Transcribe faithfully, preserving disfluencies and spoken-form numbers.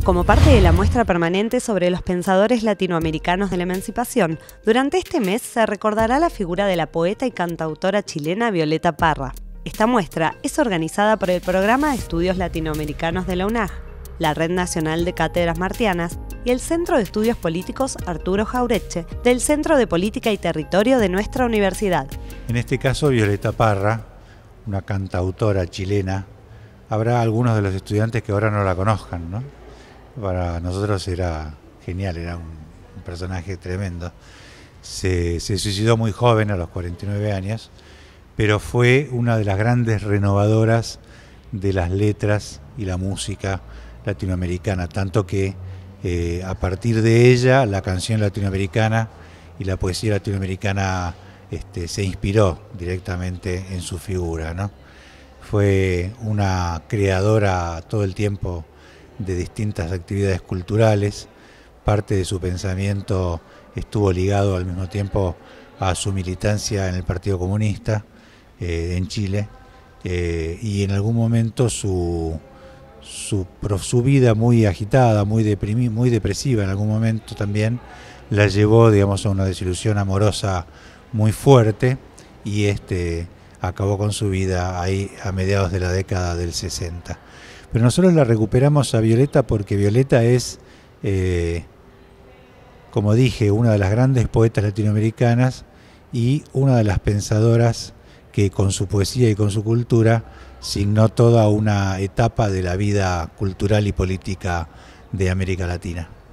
Como parte de la muestra permanente sobre los pensadores latinoamericanos de la emancipación, durante este mes se recordará la figura de la poeta y cantautora chilena Violeta Parra. Esta muestra es organizada por el Programa de Estudios Latinoamericanos de la U N A J, la Red Nacional de Cátedras Martianas y el Centro de Estudios Políticos Arturo Jauretche del Centro de Política y Territorio de nuestra universidad. En este caso, Violeta Parra, una cantautora chilena. Habrá algunos de los estudiantes que ahora no la conozcan, ¿no? Para nosotros era genial, era un, un personaje tremendo. Se, se suicidó muy joven, a los cuarenta y nueve años, pero fue una de las grandes renovadoras de las letras y la música latinoamericana, tanto que eh, a partir de ella la canción latinoamericana y la poesía latinoamericana este, se inspiró directamente en su figura, ¿no? Fue una creadora todo el tiempo de distintas actividades culturales. Parte de su pensamiento estuvo ligado al mismo tiempo a su militancia en el Partido Comunista eh, en Chile, eh, y en algún momento su, su, su vida muy agitada, muy, deprimi, muy depresiva en algún momento también, la llevó, digamos, a una desilusión amorosa muy fuerte, y este acabó con su vida ahí a mediados de la década del sesenta. Pero nosotros la recuperamos a Violeta porque Violeta es, eh, como dije, una de las grandes poetas latinoamericanas y una de las pensadoras que con su poesía y con su cultura signó toda una etapa de la vida cultural y política de América Latina.